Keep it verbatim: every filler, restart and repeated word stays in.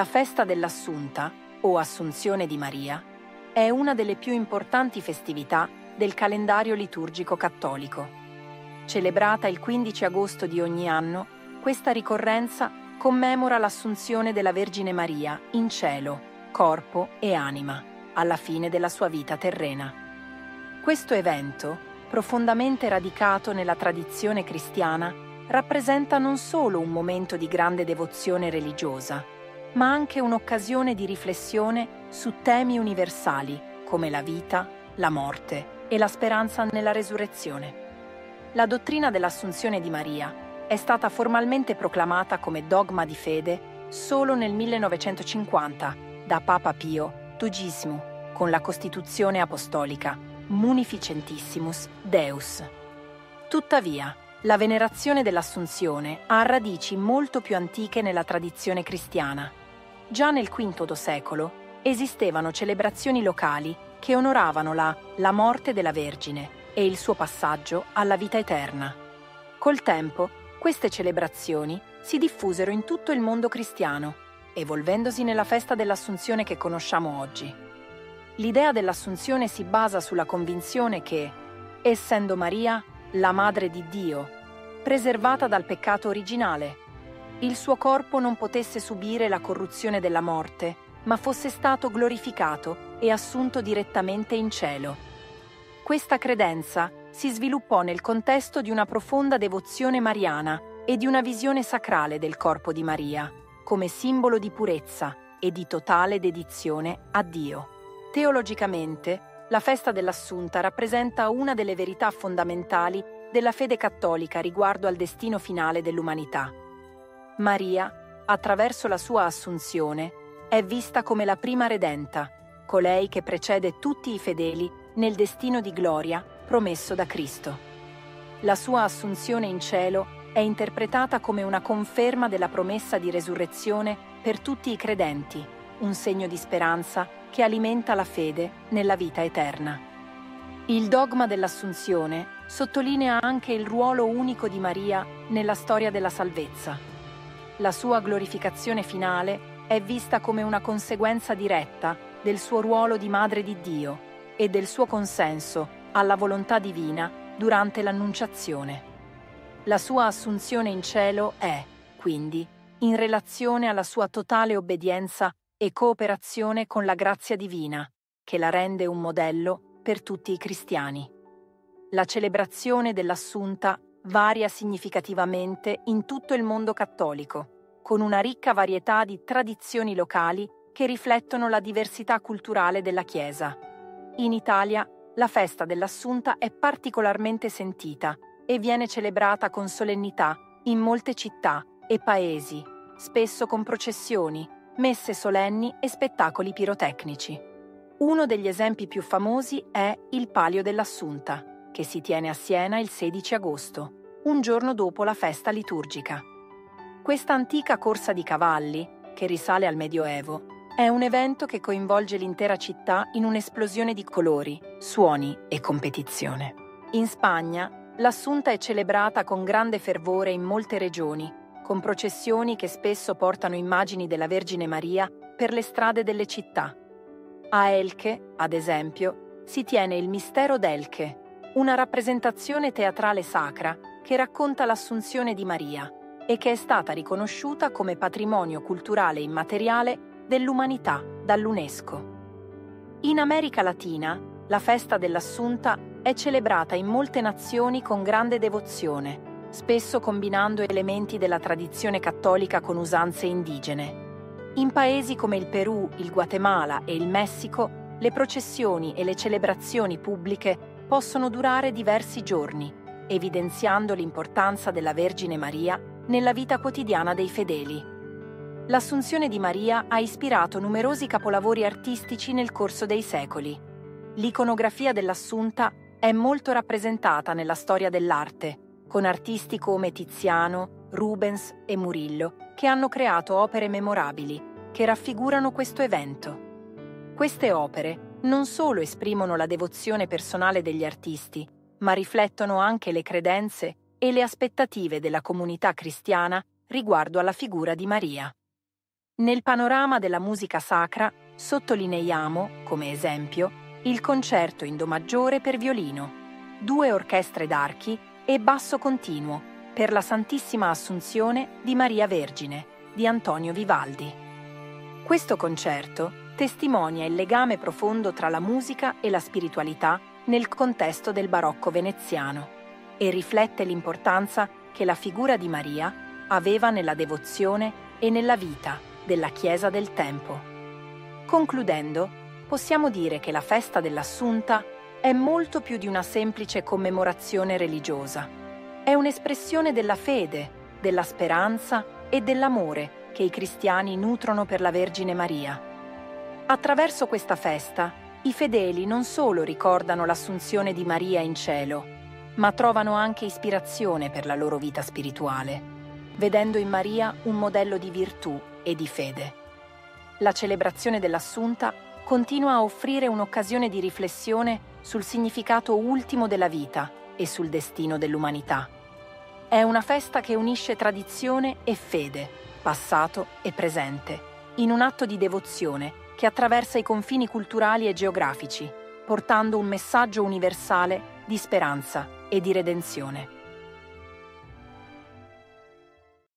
La festa dell'Assunta, o Assunzione di Maria, è una delle più importanti festività del calendario liturgico cattolico. Celebrata il quindici agosto di ogni anno, questa ricorrenza commemora l'Assunzione della Vergine Maria in cielo, corpo e anima, alla fine della sua vita terrena. Questo evento, profondamente radicato nella tradizione cristiana, rappresenta non solo un momento di grande devozione religiosa, ma anche un'occasione di riflessione su temi universali come la vita, la morte e la speranza nella resurrezione. La dottrina dell'Assunzione di Maria è stata formalmente proclamata come dogma di fede solo nel millenovecentocinquanta da Papa Pio dodicesimo con la Costituzione Apostolica Munificentissimus Deus. Tuttavia, la venerazione dell'Assunzione ha radici molto più antiche nella tradizione cristiana. Già nel quinto secolo esistevano celebrazioni locali che onoravano la, la morte della Vergine e il suo passaggio alla vita eterna. Col tempo, queste celebrazioni si diffusero in tutto il mondo cristiano, evolvendosi nella festa dell'Assunzione che conosciamo oggi. L'idea dell'Assunzione si basa sulla convinzione che, essendo Maria la Madre di Dio, preservata dal peccato originale, il suo corpo non potesse subire la corruzione della morte, ma fosse stato glorificato e assunto direttamente in cielo. Questa credenza si sviluppò nel contesto di una profonda devozione mariana e di una visione sacrale del corpo di Maria, come simbolo di purezza e di totale dedizione a Dio. Teologicamente, la festa dell'Assunta rappresenta una delle verità fondamentali della fede cattolica riguardo al destino finale dell'umanità. Maria, attraverso la sua assunzione, è vista come la prima redenta, colei che precede tutti i fedeli nel destino di gloria promesso da Cristo. La sua assunzione in cielo è interpretata come una conferma della promessa di resurrezione per tutti i credenti, un segno di speranza che alimenta la fede nella vita eterna. Il dogma dell'Assunzione sottolinea anche il ruolo unico di Maria nella storia della salvezza. La sua glorificazione finale è vista come una conseguenza diretta del suo ruolo di Madre di Dio e del suo consenso alla volontà divina durante l'Annunciazione. La sua assunzione in cielo è, quindi, in relazione alla sua totale obbedienza e cooperazione con la grazia divina, che la rende un modello per tutti i cristiani. La celebrazione dell'Assunta varia significativamente in tutto il mondo cattolico, con una ricca varietà di tradizioni locali che riflettono la diversità culturale della Chiesa. In Italia, la festa dell'Assunta è particolarmente sentita e viene celebrata con solennità in molte città e paesi, spesso con processioni, messe solenni e spettacoli pirotecnici. Uno degli esempi più famosi è il Palio dell'Assunta, che si tiene a Siena il sedici agosto, un giorno dopo la festa liturgica. Questa antica corsa di cavalli, che risale al Medioevo, è un evento che coinvolge l'intera città in un'esplosione di colori, suoni e competizione. In Spagna, l'Assunta è celebrata con grande fervore in molte regioni, con processioni che spesso portano immagini della Vergine Maria per le strade delle città. A Elche, ad esempio, si tiene il Mistero d'Elche, una rappresentazione teatrale sacra che racconta l'Assunzione di Maria e che è stata riconosciuta come patrimonio culturale immateriale dell'umanità dall'UNESCO. In America Latina, la festa dell'Assunta è celebrata in molte nazioni con grande devozione, spesso combinando elementi della tradizione cattolica con usanze indigene. In paesi come il Perù, il Guatemala e il Messico, le processioni e le celebrazioni pubbliche possono durare diversi giorni, evidenziando l'importanza della Vergine Maria nella vita quotidiana dei fedeli. L'Assunzione di Maria ha ispirato numerosi capolavori artistici nel corso dei secoli. L'iconografia dell'Assunta è molto rappresentata nella storia dell'arte, con artisti come Tiziano, Rubens e Murillo, che hanno creato opere memorabili che raffigurano questo evento. Queste opere non solo esprimono la devozione personale degli artisti, ma riflettono anche le credenze e le aspettative della comunità cristiana riguardo alla figura di Maria. Nel panorama della musica sacra sottolineiamo, come esempio, il concerto in Do maggiore per violino, due orchestre d'archi e basso continuo per la Santissima Assunzione di Maria Vergine di Antonio Vivaldi. Questo concerto testimonia il legame profondo tra la musica e la spiritualità nel contesto del barocco veneziano e riflette l'importanza che la figura di Maria aveva nella devozione e nella vita della Chiesa del tempo. Concludendo, possiamo dire che la festa dell'Assunta è molto più di una semplice commemorazione religiosa. È un'espressione della fede, della speranza e dell'amore che i cristiani nutrono per la Vergine Maria. Attraverso questa festa, i fedeli non solo ricordano l'Assunzione di Maria in cielo, ma trovano anche ispirazione per la loro vita spirituale, vedendo in Maria un modello di virtù e di fede. La celebrazione dell'Assunta continua a offrire un'occasione di riflessione sul significato ultimo della vita e sul destino dell'umanità. È una festa che unisce tradizione e fede, passato e presente, in un atto di devozione che attraversa i confini culturali e geografici, portando un messaggio universale di speranza e di redenzione.